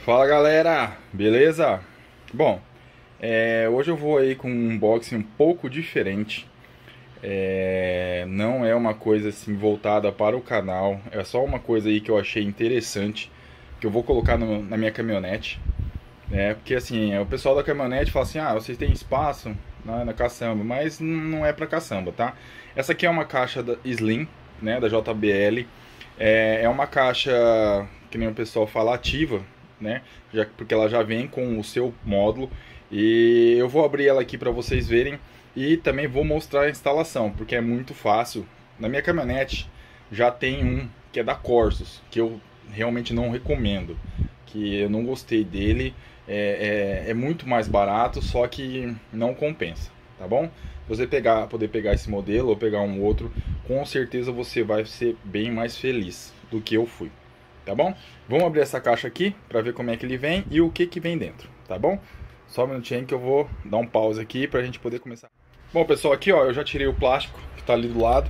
Fala galera, beleza? Bom, hoje eu vou aí com um unboxing um pouco diferente. Não é uma coisa assim voltada para o canal, é só uma coisa aí que eu achei interessante, que eu vou colocar na minha caminhonete, né? Porque assim, o pessoal da caminhonete fala assim, vocês têm espaço na caçamba, mas não é para caçamba, tá? Essa aqui é uma caixa da Slim, né, da JBL. É uma caixa, que nem o pessoal fala, ativa, né? Porque ela já vem com o seu módulo. E eu vou abrir ela aqui para vocês verem. E também vou mostrar a instalação, porque é muito fácil. Na minha caminhonete já tem um que é da Corsus, que eu realmente não recomendo, que eu não gostei dele. É muito mais barato, só que não compensa, tá bom? Se você poder pegar esse modelo ou pegar um outro, com certeza você vai ser bem mais feliz do que eu fui, tá bom? Vamos abrir essa caixa aqui para ver como é que ele vem e o que vem dentro, tá bom? Só um minutinho que eu vou dar um pause aqui para a gente poder começar. Bom, pessoal, aqui ó, eu já tirei o plástico que está ali do lado.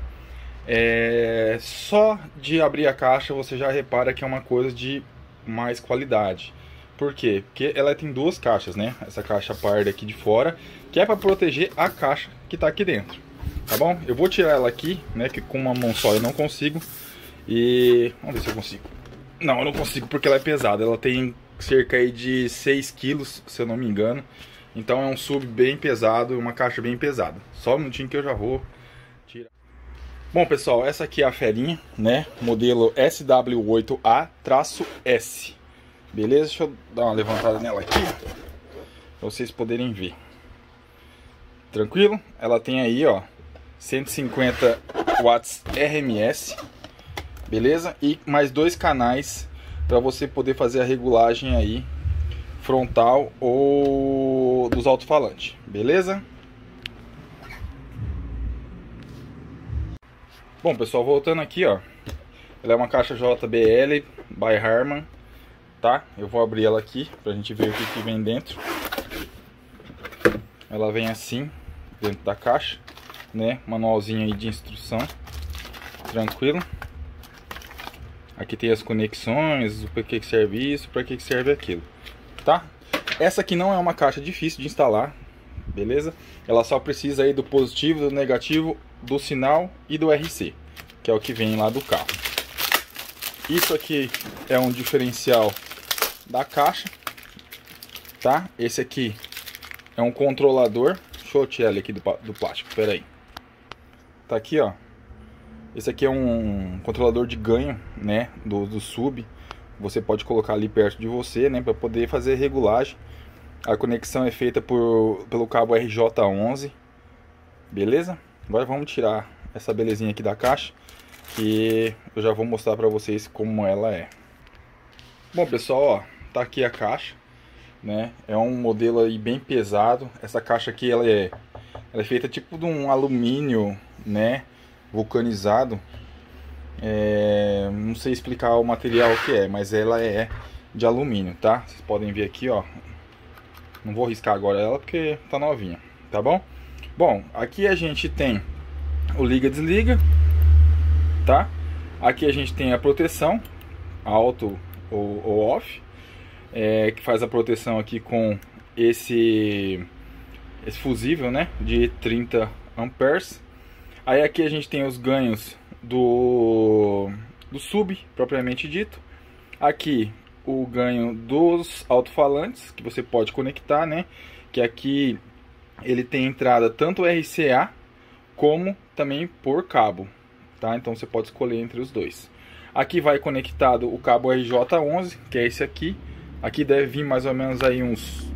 Só de abrir a caixa você já repara que é uma coisa de mais qualidade. Por quê? Porque ela tem duas caixas, né? Essa caixa parda aqui de fora, que é para proteger a caixa que está aqui dentro, tá bom? Eu vou tirar ela aqui, né? Que com uma mão só eu não consigo. E vamos ver se eu consigo. Não, eu não consigo porque ela é pesada. Ela tem cerca aí de 6 quilos, se eu não me engano. Então é um sub bem pesado, uma caixa bem pesada. Só um minutinho que eu já vou tirar. Bom, pessoal, essa aqui é a ferinha, né? Modelo SW8A-S. Beleza? Deixa eu dar uma levantada nela aqui, pra vocês poderem ver. Tranquilo? Ela tem aí, ó, 150 watts RMS. Beleza? E mais dois canais para você poder fazer a regulagem aí frontal ou dos alto-falantes. Beleza? Bom, pessoal, voltando aqui, ó. Ela é uma caixa JBL by Harman, tá? Eu vou abrir ela aqui pra gente ver o que vem dentro. Ela vem assim, dentro da caixa, né? Manualzinho aí de instrução. Tranquilo? Aqui tem as conexões, para que serve isso, para que serve aquilo, tá? Essa aqui não é uma caixa difícil de instalar, beleza? Ela só precisa aí do positivo, do negativo, do sinal e do RC, que é o que vem lá do carro. Isso aqui é um diferencial da caixa, tá? Esse aqui é um controlador. Deixa eu tirar ele aqui do plástico, pera aí. Tá aqui, ó. Esse aqui é um controlador de ganho, né, do sub. Você pode colocar ali perto de você, né, para poder fazer regulagem. A conexão é feita pelo cabo RJ11. Beleza? Agora vamos tirar essa belezinha aqui da caixa, que eu já vou mostrar para vocês como ela é. Bom, pessoal, ó, tá aqui a caixa, né? É um modelo aí bem pesado. Essa caixa aqui ela é feita tipo de um alumínio, né, vulcanizado. Não sei explicar o material que é, mas ela é de alumínio, tá? Vocês podem ver aqui, ó. Não vou riscar agora ela porque tá novinha, tá bom? Bom, aqui a gente tem o liga-desliga, tá? Aqui a gente tem a proteção, auto ou off, que faz a proteção aqui com esse fusível, né, de 30 amperes. Aí aqui a gente tem os ganhos do sub, propriamente dito. Aqui o ganho dos alto-falantes, que você pode conectar, né? Que aqui ele tem entrada tanto RCA como também por cabo, tá? Então você pode escolher entre os dois. Aqui vai conectado o cabo RJ11, que é esse aqui. Aqui deve vir mais ou menos aí uns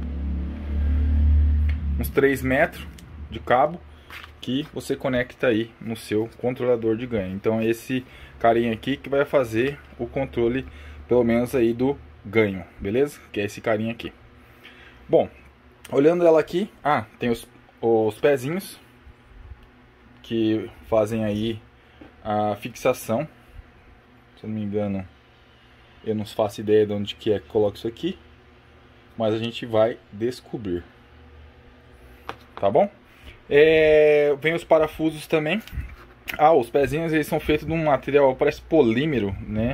3 metros de cabo, que você conecta aí no seu controlador de ganho. Então esse carinha aqui que vai fazer o controle, pelo menos aí do ganho, beleza? Que é esse carinha aqui. Bom, olhando ela aqui, tem os pezinhos que fazem aí a fixação. Se eu não me engano, eu não faço ideia de onde que é que coloca isso aqui, mas a gente vai descobrir, tá bom? Vem os parafusos também. Os pezinhos eles são feitos de um material, parece polímero, né?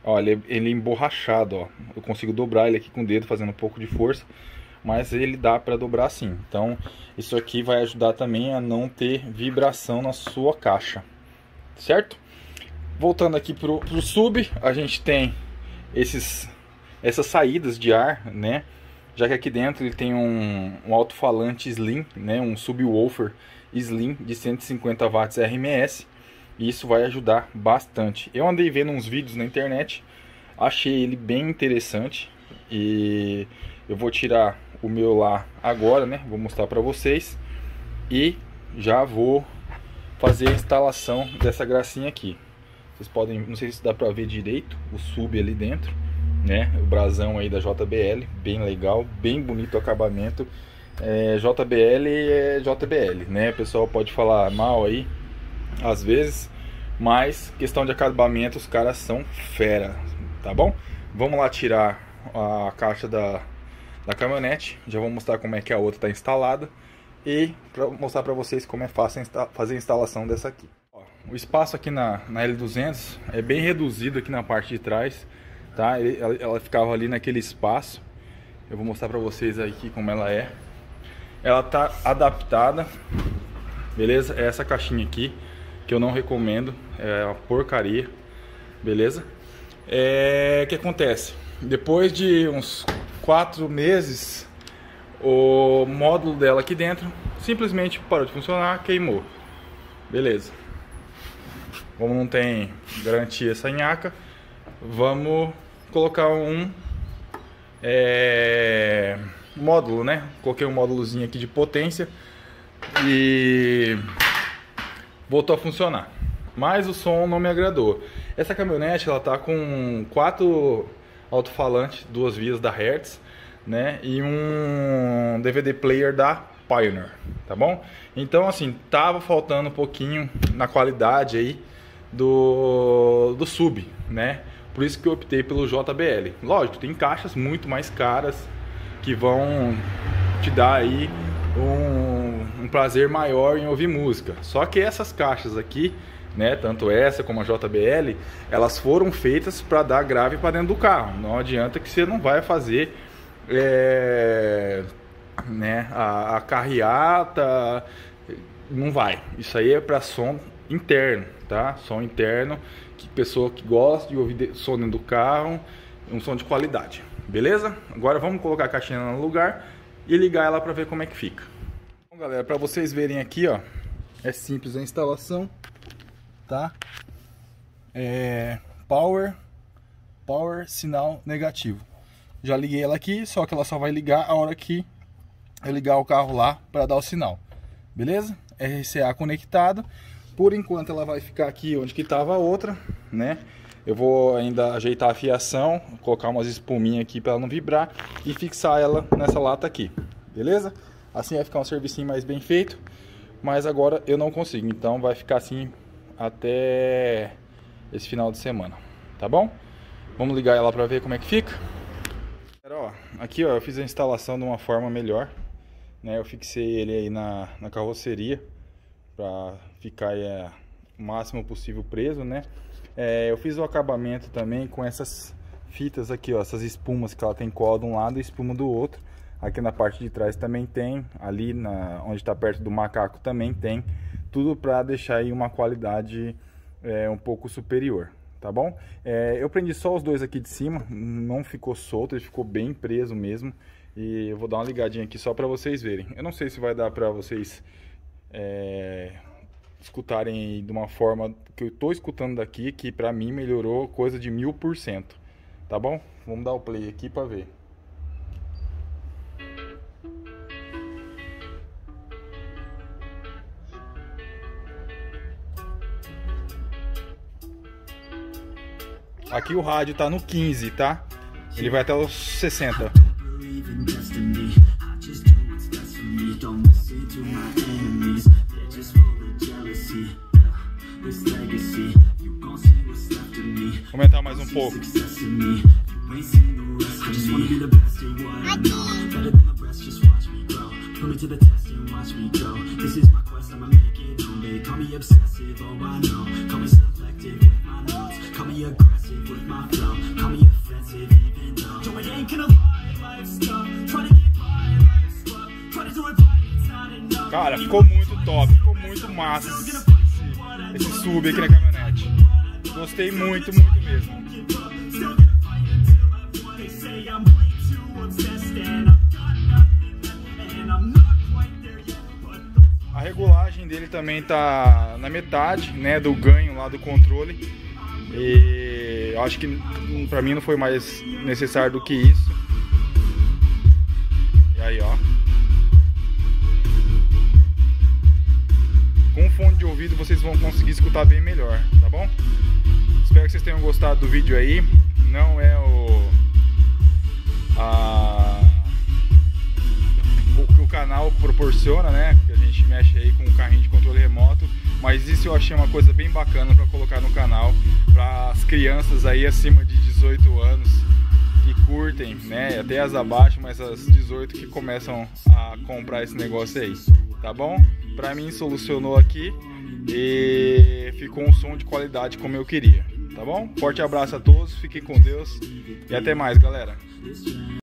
Olha, ele é emborrachado, ó. Eu consigo dobrar ele aqui com o dedo, fazendo um pouco de força, mas ele dá para dobrar sim. Então, isso aqui vai ajudar também a não ter vibração na sua caixa, certo? Voltando aqui pro sub, a gente tem essas saídas de ar, né? Já que aqui dentro ele tem um alto-falante Slim, né? Um subwoofer Slim de 150 watts RMS. E isso vai ajudar bastante. Eu andei vendo uns vídeos na internet, achei ele bem interessante. E eu vou tirar o meu lá agora, né? Vou mostrar para vocês. E já vou fazer a instalação dessa gracinha aqui. Vocês podem, não sei se dá para ver direito o sub ali dentro, né? O brasão aí da JBL, bem legal, bem bonito o acabamento. JBL é JBL, né? O pessoal pode falar mal aí às vezes, mas questão de acabamento os caras são fera, tá bom? Vamos lá tirar a caixa da caminhonete. Já vou mostrar como é que a outra está instalada e mostrar para vocês como é fácil fazer a instalação dessa aqui. Ó, o espaço aqui na L200 é bem reduzido aqui na parte de trás, tá? Ela ficava ali naquele espaço. Eu vou mostrar para vocês aqui como ela é. Ela tá adaptada, beleza? É essa caixinha aqui que eu não recomendo, é uma porcaria, beleza? O que acontece? Depois de uns 4 meses, o módulo dela aqui dentro simplesmente parou de funcionar, queimou, beleza? Como não tem garantia essa nhaca, vamos colocar um módulo, né? Coloquei um módulozinho aqui de potência e voltou a funcionar, mas o som não me agradou. Essa caminhonete ela tá com 4 alto-falantes, 2 vias da Hertz, né, e um DVD player da Pioneer, tá bom? Então assim, tava faltando um pouquinho na qualidade aí do sub, né? Por isso que eu optei pelo JBL. Lógico, tem caixas muito mais caras que vão te dar aí um prazer maior em ouvir música. Só que essas caixas aqui, né, tanto essa como a JBL, elas foram feitas para dar grave para dentro do carro. Não adianta que você não vai fazer né, a carreata, não vai. Isso aí é para som interno, tá? Som interno, que pessoa que gosta de ouvir som dentro do carro, um som de qualidade, beleza? Agora vamos colocar a caixinha no lugar e ligar ela para ver como é que fica. Bom, galera, para vocês verem aqui, ó, é simples a instalação, tá? Power sinal negativo. Já liguei ela aqui, só que ela só vai ligar a hora que eu ligar o carro lá para dar o sinal, beleza? RCA conectado. Por enquanto ela vai ficar aqui onde que estava a outra, né? Eu vou ainda ajeitar a fiação, colocar umas espuminhas aqui para ela não vibrar e fixar ela nessa lata aqui, beleza? Assim vai ficar um servicinho mais bem feito, mas agora eu não consigo, então vai ficar assim até esse final de semana, tá bom? Vamos ligar ela para ver como é que fica. Ó, aqui ó, eu fiz a instalação de uma forma melhor, né? Eu fixei ele aí na carroceria para ficar aí, o máximo possível preso, né? Eu fiz o acabamento também com essas fitas aqui, ó, essas espumas que ela tem cola de um lado e espuma do outro. Aqui na parte de trás também tem, ali onde está perto do macaco também tem, tudo para deixar aí uma qualidade um pouco superior, tá bom? Eu prendi só os dois aqui de cima, não ficou solto, ele ficou bem preso mesmo. E eu vou dar uma ligadinha aqui só para vocês verem. Eu não sei se vai dar para vocês escutarem de uma forma que eu tô escutando daqui, que para mim melhorou coisa de 1000%, tá bom? Vamos dar o play aqui para ver. Aqui o rádio tá no 15, tá? Ele vai até os 60. Vou aumentar mais um pouco. Cara, ficou muito top, ficou muito massa esse sub aqui na caminhonete. Gostei muito, muito mesmo. A regulagem dele também tá na metade, né, do ganho lá do controle. E eu acho que pra mim não foi mais necessário do que isso. E aí, ó. Com fone de ouvido vocês vão conseguir escutar bem melhor, tá bom? Espero que vocês tenham gostado do vídeo aí. Não é o que o canal proporciona, né? Que a gente mexe aí com o carrinho de controle remoto. Mas isso eu achei uma coisa bem bacana para colocar no canal para as crianças aí acima de 18 anos que curtem, né? Até as abaixo, mas as 18 que começam a comprar esse negócio aí, tá bom? Pra mim solucionou aqui e ficou um som de qualidade como eu queria, tá bom? Forte abraço a todos, fiquem com Deus e até mais, galera.